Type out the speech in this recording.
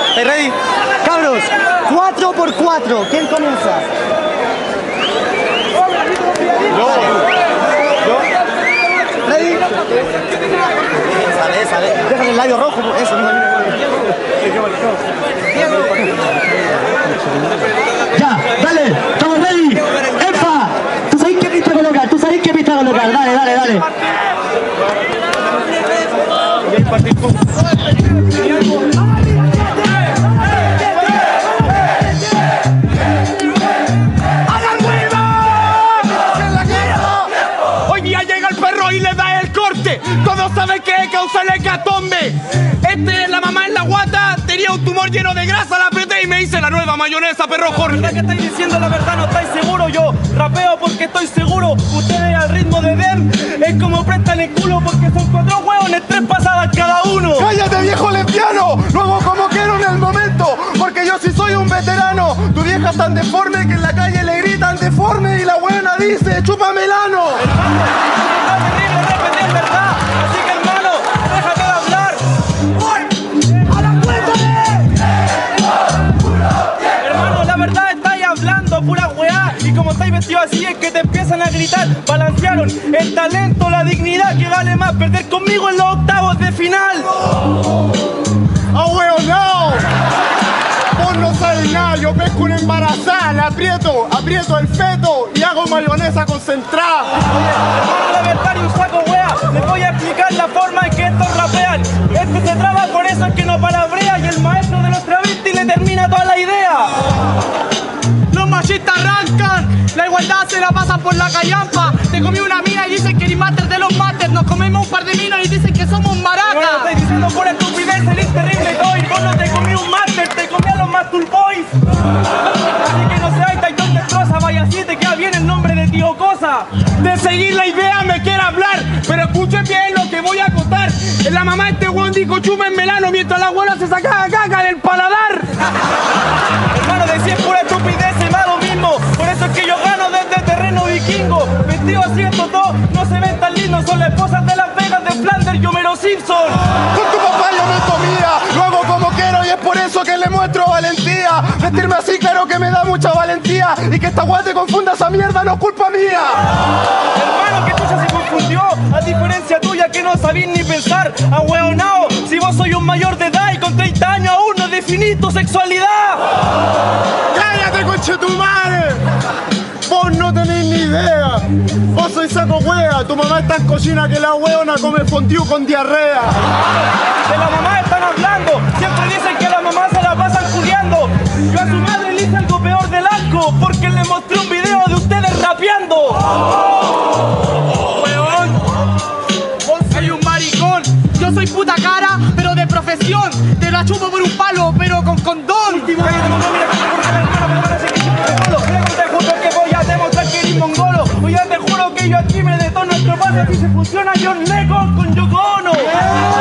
Ready? Cabros, 4 por 4. ¿Quién comienza? Yo. ¿Ready? Sale. Déjale el labio rojo. Eso, ya, dale. Estamos ready. ¡Epa! ¿Tú sabes qué pista colocar? Dale. Hoy día llega el perro y le da el corte. Todos saben que causa el hecatombe. La mamá en la guata tenía un tumor lleno de grasa, la apreté y me hice la nueva mayonesa, perro Jorge. ¿Verdad que estáis diciendo la verdad? No estáis seguros. Yo rapeo porque estoy seguro. Ustedes al ritmo de Dem es como prestan el culo porque son 4 hueones, 3 pasadas cada uno. ¡Cállate, viejo lesbiano! Luego como quiero en el momento, porque yo sí soy un veterano. Tu vieja es tan deforme que en la calle le gritan deforme y la buena dice chúpame el ano. Hermano, es terrible repetir verdad. Así que hermano, déjate de hablar. Hermano, la verdad estáis hablando pura weá. Y como estáis vestidos así es que te empiezan a gritar. Balancearon el talento, la dignidad, que vale más perder conmigo en los octavos de final. ¡Ah, weón, no! Vos no sabes nada, yo pesco una embarazada, la aprieto el feto y hago mayonesa concentrada. Hermano, la verdad y un saco wea. Les voy a explicar la forma en que estos rapean. Este se traba, por eso es que no palabrea. Y el maestro de los travestis le termina toda la idea. Los machistas arrancan, la igualdad se la pasan por la callampa. Te comí una mina y dicen que eres máster de los másters. Nos comemos un par de minas y dicen que somos maracas. Bueno, estáis diciendo por estupidez, eres terrible toy. Vos no te comí un máster, te comí a los Mastur Boys. Así que no seáis taitón destroza, vaya así te queda bien el nombre de tío Cosa. De seguir la idea me quiere hablar, pero escuchen bien lo que voy a contar. La mamá de este hueón dijo chupa en melano mientras la abuela se sacaba caca del paladar. Hermano, decís pura estupidez, es malo mismo. Por eso es que yo gano desde terreno vikingo. Vestido así en totó, no se ven tan lindos. Son las esposas de Las Vegas, de Flanders y Homero Simpson. Con tu papá yo me comía, lo hago como quiero y es por eso que le muestro valentía. Vestirme así claro que me da mucha valentía y que esta guay te confunda esa mierda no es culpa mía. Hermano, que tuya se confundió. A diferencia tuya que no sabís ni pensar. Ahueonao, si vos soy un mayor de edad y con 30 años aún no definís tu sexualidad. ¡Cállate, conchetumare! Vos no tenés ni idea. Vos sois saco wea. Tu mamá es tan cochina que la weona come fondue con diarrea. De la mamá están hablando. Siempre dicen que la mamá se la pasan culiando. Yo a su madre le hice algo peor del asco porque le mostré un video de ustedes rapeando. Weón, vos soy un maricón. Yo soy puta cara, pero de profesión. Te la chupo por un palo, pero con condón. Hoy ya te juro que yo aquí me detono. Nuestro padre aquí se fusiona John Lennon con Yoko Ono.